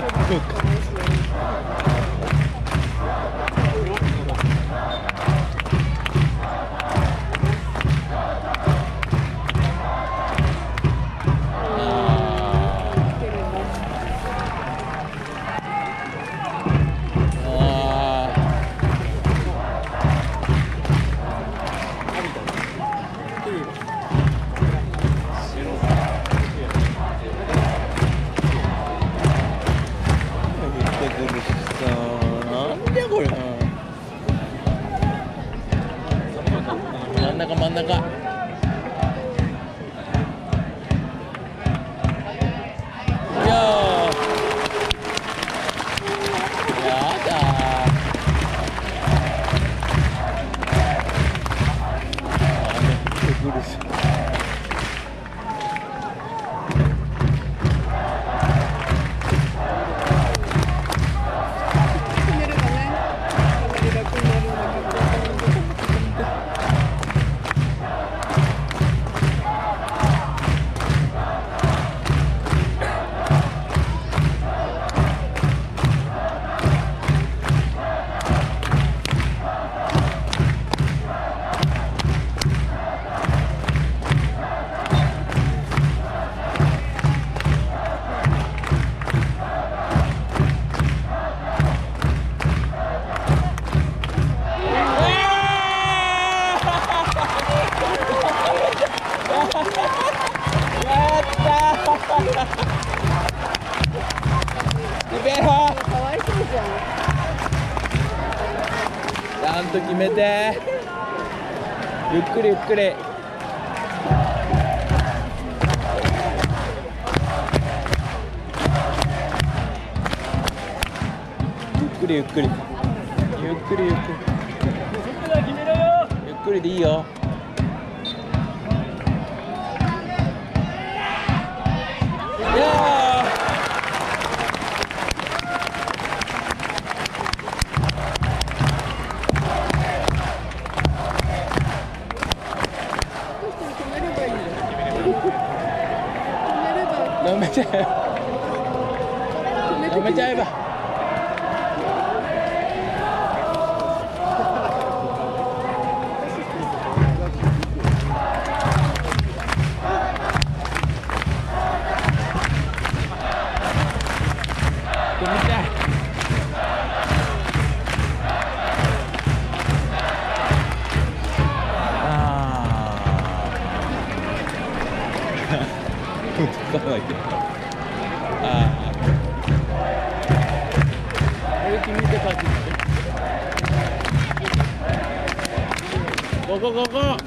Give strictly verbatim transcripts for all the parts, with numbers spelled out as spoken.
真ん中真ん中。いやー、やだー。雨降ってくるし。ちゃんと決めて。ゆっくりゆっくり。ゆっくりゆっくり。ゆっくりゆっくり。ゆっくりでいいよ。いやー。やめちゃえやめちゃえば。止めちゃえ。つかないけど。ああ。歩き見てパッチして。ここここ。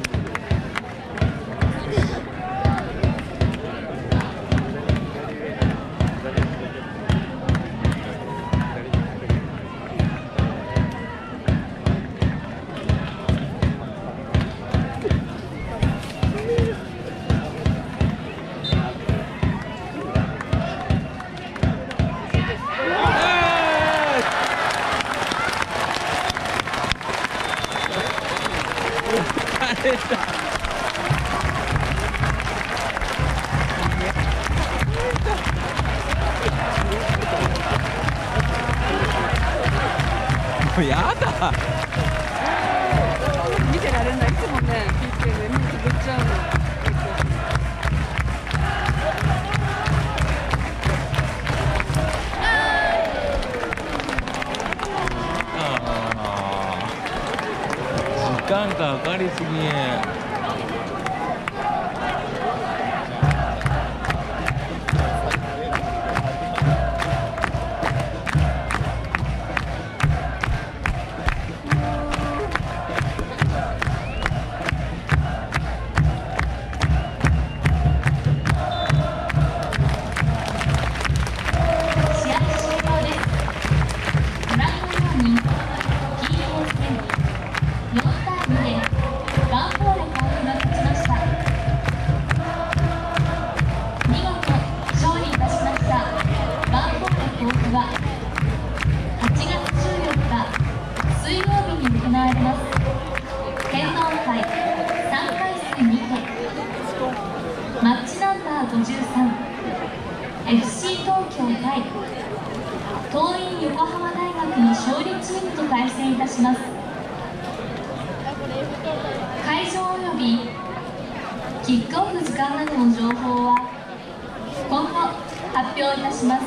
もうやだ。 見てられない。いつもね、ピーケーで目つぶっちゃうの。 時間かかりすぎ。 マッチナンバーごじゅうさん エフシー 東京対ー横浜大学の勝利チームと対戦いたします。会場及びキックオフ時間などの情報は今後発表いたします。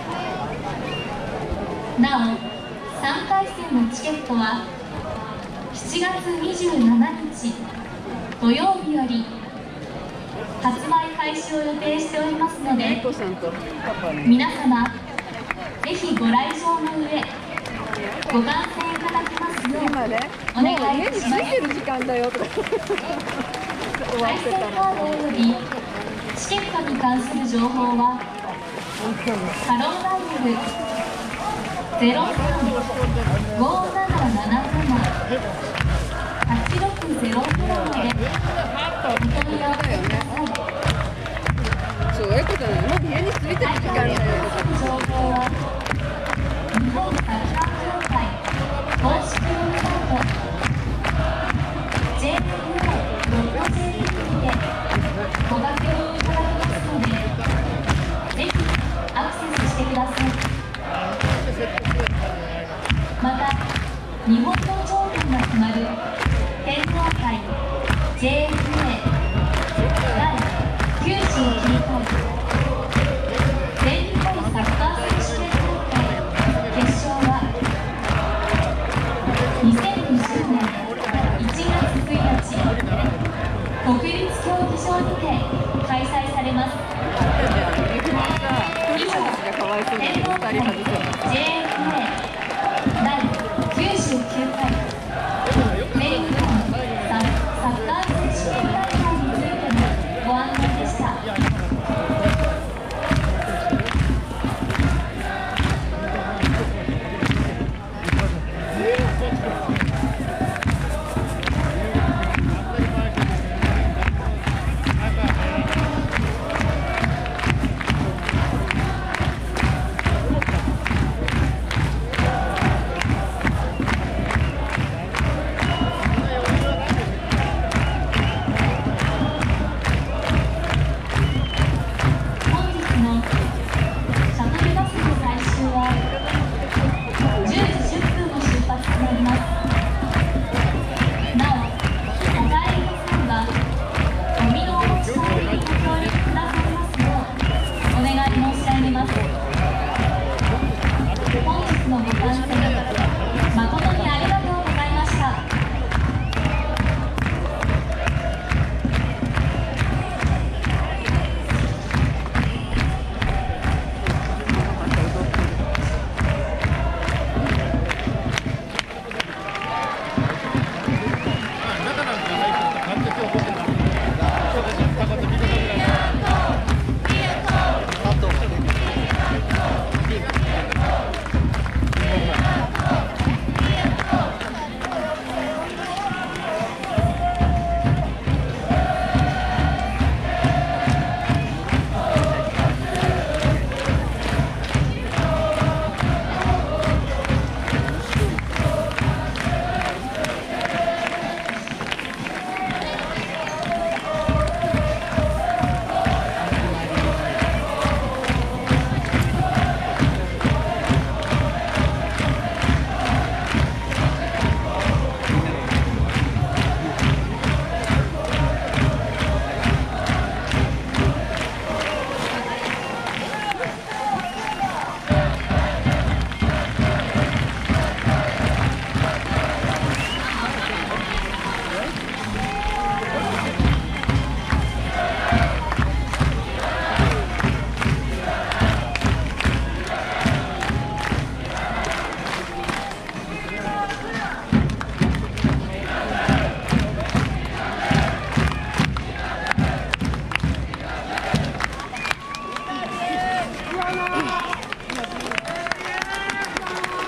なお、さんかいせんのチケットはしちがつにじゅうしちにち土曜日より発売開始を予定しておりますので、皆様ぜひご来場の上ご観戦いただきますようお願いいたします。対戦カードおよびチケットに関する情報はハローダイヤルゼロさん ごーななななな はちろくゼロゼロまでお問い合わせください。 そういうことなの。もう家に着いてる時間だよ。 情報は日本サッカー協会公式ウェブサイト ジェイエフエー ドット ジェーピー でご確認いただけますので、ぜひアクセスしてください。また、日本の頂点が決まる天皇杯 ジェイエフエー だいきゅうじゅうきゅうかい全日本サッカー選手権大会決勝はにせんにじゅうねんいちがつついたち国立競技場にて開催されます。以上、天皇杯 ジェイエフエー だいきゅうじゅうきゅうかい全日本サッカー選手権大会についてのご案内でした。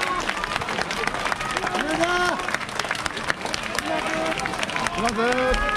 ます。